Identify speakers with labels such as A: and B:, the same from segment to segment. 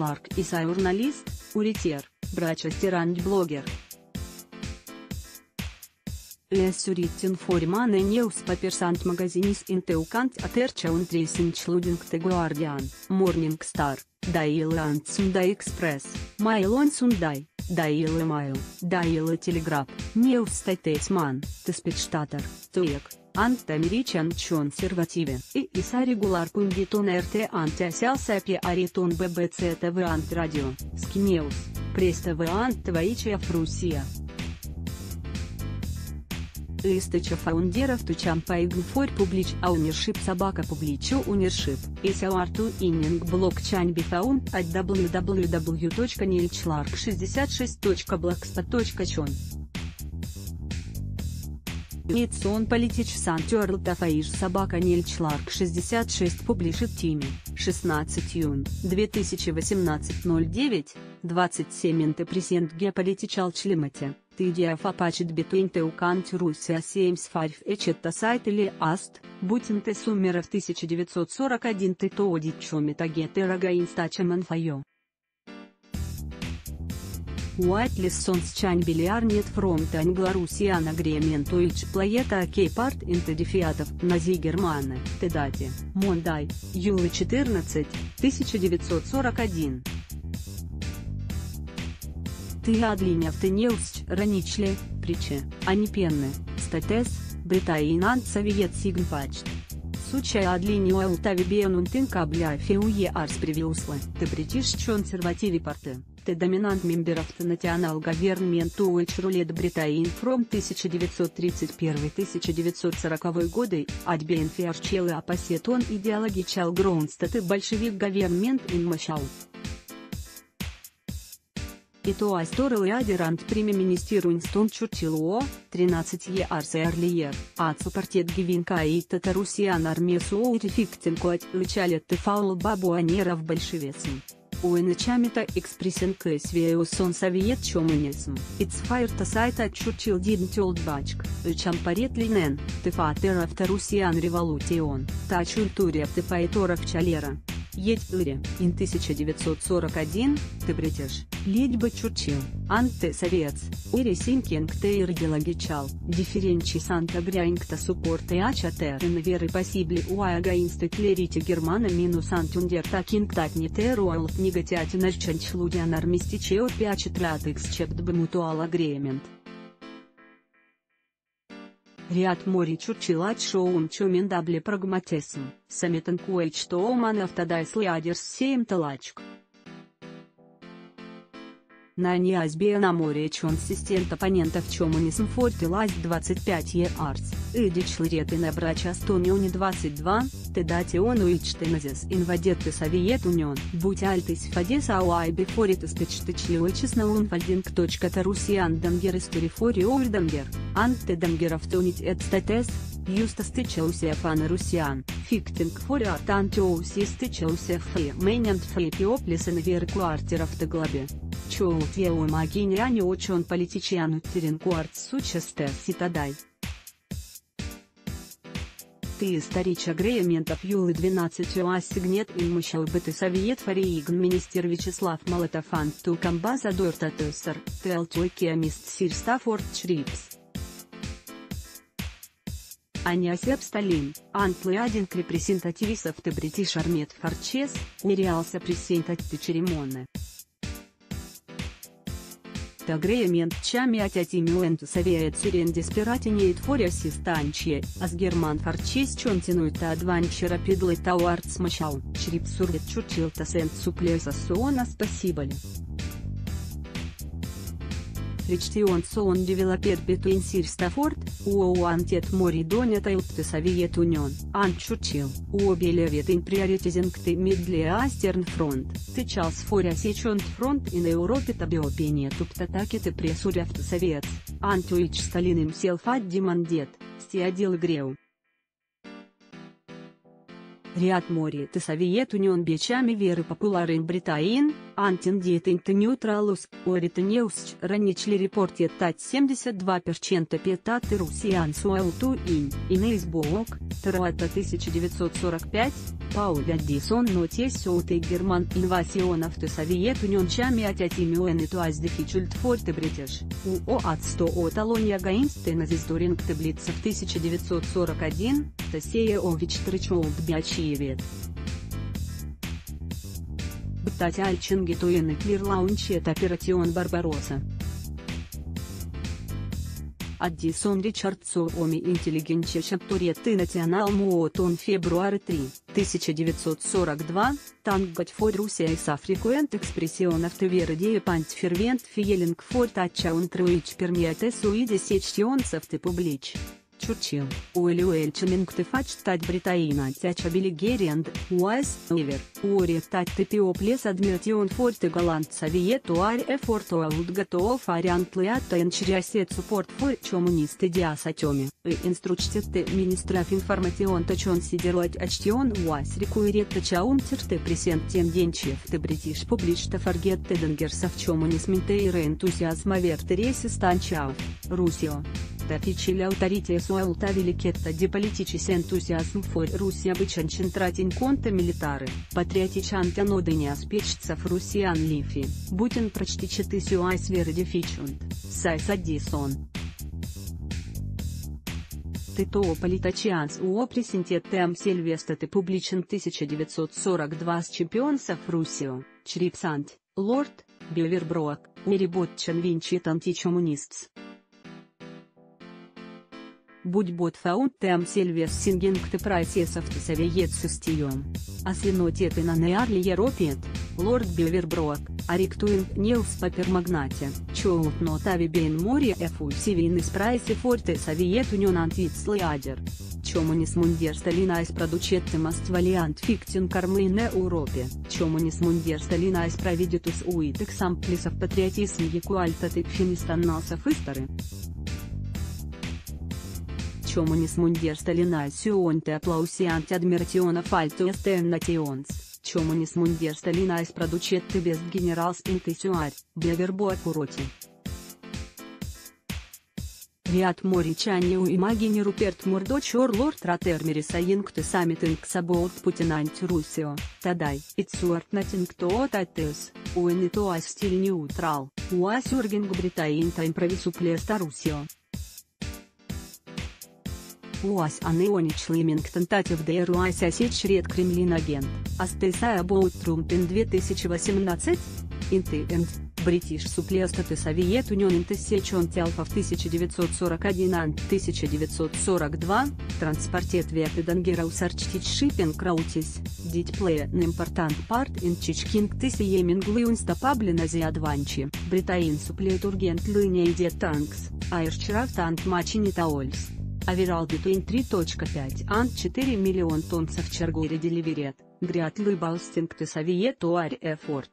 A: Clark isa jurnalist, uritier, braċestirant blogger. Surit informane newspapers magazinis inteucant aterce un including The Guardian, Morning Star, Daily and Sunday Express, Mail on Sunday, Daily Mail, Daily Telegraph, New Statesman, The Spectator, TUEC, anti-american conservative, isa regular punditun RT anti-SLSP aritun BBC TV anti-radio, Skinews, Press TV anti-Твоичев Russia. Источа фаундеров тучам for public ownership public ownership, SLR2 inning blockchain be found at www.neilclark66.blogspot.com. It's on politician turned Tafaиш Neilclark 66 published team, 16 июнь 2018 09:27 present geopolitical climate. Идея фапачит between Teucant Russia Seems 5 Echetta сайт или Ast, Бутин Суммера в 1941 Титоди Чомитагете Рогаинстача Манфайо. White lessons Chan Biliarnet from the Anglo-Russian agreement to each playeta a key part in the defeat of Nazi Germany, the date, Monday, июля 14, 1941. Ты адлиня в тенеус раничле, приче, а не пенны, статес, Бритаи Совет Сигнпачт. Сучая адлиня уэлтави бенунтин кабля феуе арс привилслы, ты бритиш консервативи парты, ты доминант мемберов the National Government which ruled Britain from 1931-1940 годы, адбен фиарчелы опасетон идеологичал гроунстаты большевик government in Мошау. И то асторил ядерант премьер-министр Уинстон Черчилль 13 years earlier, отсупортет гивинка и татарусиан армия суурификтинкуать лычалет тефаул бабуанеров большевизм. Уиначамита экспрессинг свеусон совет чомунизм, ицфайрта сайта Черчилль didn't old бачк, лычампарет линен, тефатеров тарусиан революцион, та чультурия тефайторов чалера. Едь-лыре, in 1941, ты бритиш, ледьба Черчилль, антисовец, уресинкинг тейр идеологичал, дифференчи санта-гряинкта суппорта и ачатер инверы пассибли уага инстеклерите германа минус антюндер такинг не теруалт негатиатина чанчлудиан армистичео пиачетрат эксчепт бмутуал агремент. Ряд мори Черчилль шоун чуминдабле прагматизм, самитан куэль что оман автодайс лядерс сеем талачк. На неазбе на море консистент оппонентов чомунизм фортилась 25 years, идичлереты на брача стомиони 22, тедати он уичтеназис инвадетты совет унион, будь альтис фадеса ауай бифорит испечтычлевочесно унфальдинг.тарусиан дамгер историфори оврдамгер, антедамгеров тонить эдстатес, юста стычался фана русиан, фиктинг фори артантиоуси стычался фри мэнянт фри пиоплесен вер квартеров те главе. Чоу твеу магини ани очон политичиану теренкуарт сучесте ситадай. Ты старич агреементов юлы 12 оассигнет инмущал бы ты совет фариигн министер Вячеслав Молотофан ту камбазадор татуссар, телтуйкиамист сир Стаффорд Шрипс. Аниасеп Сталин, антлы один репрезентативисов те бритиш армет фарчес, нереалса пресентати церемоны. Агреемент чами атяти мюэнту совеет сирен деспиратинеет фори ассистанче, аз герман фарчес чонтинуйта адванчера пидлы тауарт смачал, чрипсурет Черчилль тасент суплеса суона спасибо ли. Фричтион сон девелопер бетуин сир Стаффорд, уоуантет мори донета ютте совет унион, ан Черчилль, уобелевет ин приоритизинг те мидле астерн фронт, ты час форя сечонт фронт и на Европе табиопение туптатаки те пресуряфт совет, антуич Сталин им селфат демандет, стиадил греу. Ряд мори te Soviet Union bieciami веры популярен Бритаин, антин диетинг нейтралус, оританеус раничли репорте тать 72% петаты русиян суэлту иный изболок, тарата 1945, Пауля Дисон нотесиоты герман инвасионов te Soviet Union чами атятими уэнитуаз дефичульт форте бритиш, УО от 100 от Алония Гаинсте на зиздоринг таблица в 1941, Тасея Ович Тричолд Бячиевет. Бтать Альчинги Туены Клирлаунчет Операцион Барбаросса. Аддисон Ричардсо Оми Интеллигенче Шаптуреты Национал Муотон Фебруари 3, 1942, Тангать фор Русия и Африкуент Экспрессионов Теверы Дея Пант Фервент Фиелинг фор Тачаун Труич Пермиатес Уиде Сечтионцев Ты Публич. Чурчил, Уэлюэль Чеминг Тефач Тать Бритаина Тяча Белигерианд, Уайс, Эвер, Уори Тать Тепиоплес Адмиратион Форте Галант Совиет Уари Эфорту Аулд Готов Ариант Лиатта Энчриасет Суппорт Фор Чомунисты Диасатеми, и инстручтетте Министраф Информацион Тачон Сидерлать Ачтион Уайс Рекуирет Тачаун Терте Пресент Тем Денчев Те Бритиш Публич Тафаргет Теденгерсов Чомунис Минтейре Энтузиазма Вертереси Станчав, Русио. Difficile autorite su alta великетта деполитичис энтузиазм фор Русия бычанчин тратин конте милитары, патриотичан тянодыня спечцев Русиан лифи, бутин прочтичеты сюайс веры дефичунт, сайс Аддисон. Тито политачианс уо пресентет тем Сильвестаты публичен 1942 с чемпионсов Русио, Чрипсант, Лорд, Беверброк, Уриботчан Винчит античомунистс. Будь бот фаунт тем Сильвес Сингинг те прайсесов те Совиет Систием. Асвинотеты на Неарли Еропет, Лорд Беверброк, Ариктуинг Неус Папермагнате, Чоут Нотави Бейн Море Эфу Сивин из Прайсе Форте Совиет Унион Антвицлы Адер. Чомунис Мундер Сталина из Продучетте Маствалиант Фиктин Кормы на Европе, Чомунис Мундер Сталина из Провидитус Уит Эксамплисов Патриотизм Якуальта Тыкфинистаннасов Исторы. Чомунис Мундер Сталина Сионте Аплаусиант Адмиратиона Фальту Эстен Натионс, Чомунис Мундер Сталина из Продучетте Бест Генералс Интесюарь, Бевербоа Куроти. Ряд Моричанию и Магини Руперт Мурдочор Лорд Ратермери Саинг Те Саммитинг Саболт Путин Антирусио, Тадай, Итсуарт Натинг Тоот Аттес, Уэнитуас Стиль Неутрал, Уасюргинг Бритаинта Импровисуплеста Русио. Уас Анеонич Лимингтон Татев Дейруайс Осечь Ред Кремлин агент, Астесая Боут Трумпин 2018, Инты Энд, Бритиш Суплестаты Совиет Унион Интессечон Телфов 1941-1942, Транспортет Вепедангераус Арчтич Шиппинг Раутис, Дитплея Нимпортант Парт Инчичкинг Тисиеминглы Унстапаблина Зиадванчи, Бритаин Суплетургент Лыния Идет Танкс, Айрчрафт Ант Мачини Таольс. Аверал Битуин 3.5 Ант 4 миллион тонцев Чаргури Деливерет, Гряд Лыбалстинг Те Совиет Уарь Эфорт.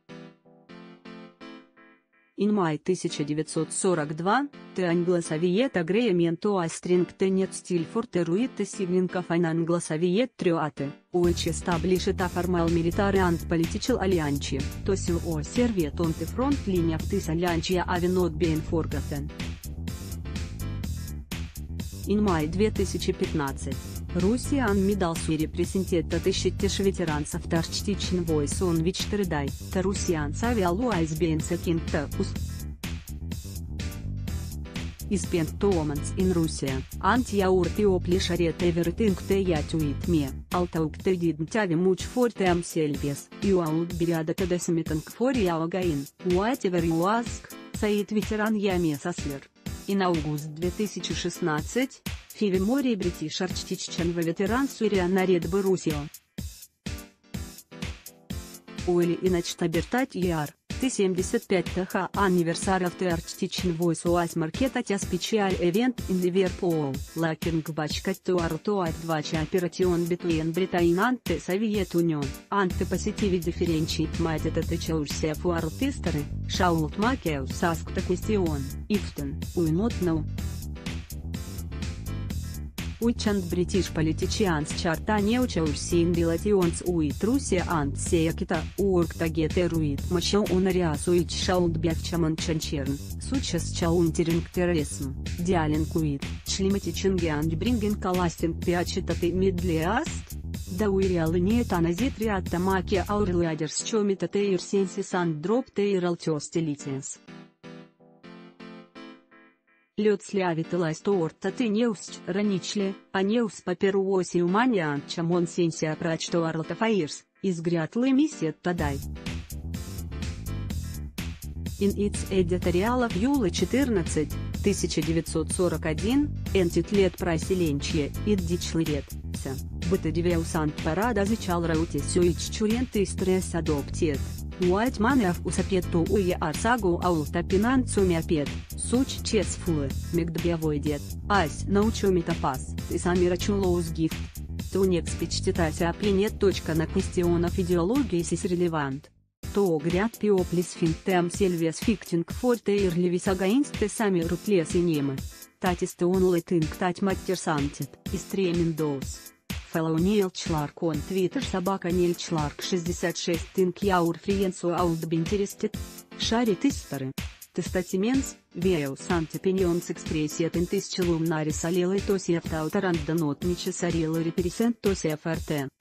A: In май 1942, Те Англосовиет Агреементу Астринг Те Нет Стиль Фортеруит Те Сивнинков Айн Англосовиет Трюате, Уэч Эстаблишета Формал Милитаре Ант Политичел Альянчи, Тосю О Сервет Он Те Фронт Линия в Тис Альянчия Авенот Бейн Форгатен. In май 2015, Русиян Медалсу репрезентета тысячтиш ветеранцев Тарчтичн Войс Он Вичтердай, Тарусиян Савиалу Айсбейнса Кингта Ус. Испент Томанс ин Русия, Антияур Теопли Шарет Эверетинг Те Ятуитме, Алтаук Те Диднтяви Муч Фор Тем Сельвес, Юаут Бириада Тедесмитанг Фор Яогаин, Уатевер Юаск, Саид ветеран Яме Сослер. In август 2016, Фиви Море Бритиш Арчтичченва ветеран Сурия Наред Барусио. Уэли иначе Табертать Яр, Т-75 ТХ Анниверсаров Те Арчтичн Войс Уайс Маркета Тя Спечиаль Эвент ин Ливерпул, Лакинг Бачкат Туар Туар 2 Операцион Битуен Бритаин Анте Совиет Унион, Анте Поситиви Дифференчит Мадета Течаурсия Фуар Тестеры, Шаулт Макеус Саскта Кустион, Ифтен, Уйнот Нау. Uicant British politicians charta neuceursin relations uit Russia and seekita, urktageteruit macho unarias uit shaundbjavchaman chanchern, suches chaunterink terrorism, dialinkuit, chlimatichingand bringen kalastin piachitate midliast? Da uirialinieta nazitриата makia aureliaders chomitate irsensis and dropte iraltiostelitens. Лед слявителась торта ты неусч раничле, а неус паперуоси уманиан чамон сенсия прачто арлтафаирс, изгрятлы миссет тадай. In its editorial of Юла 14, 1941, entит лет проселенче, иддичлырет, ся, бытадивеусант парада зачал рауте сёич чуренты стресс адоптет. White манев усапету уе арсагу аултапинан цумяпет, суч чесфулы, мегдбявойдет, ась научумитапас, ты сами рачулоус гифт. Тунекс печтитася опинет. На квестионов идеологии сис релевант. То гряд пиоплис финтем сельвес фиктинг форте ирлевис агаинсте сами рутлес и немы. Татисте он летинг тать маттерсантит, истремендоус. Fellow Нельчларк он Твиттер собака Нельчларк 66 тинк яур фриенсу аулдбинтерестит. Шарит исторы. Тестатименс, веус антипинионс экспрессия тентисчелум нарис алелой тосиев таутаранд данот ничесарелы репересент тосиев арте.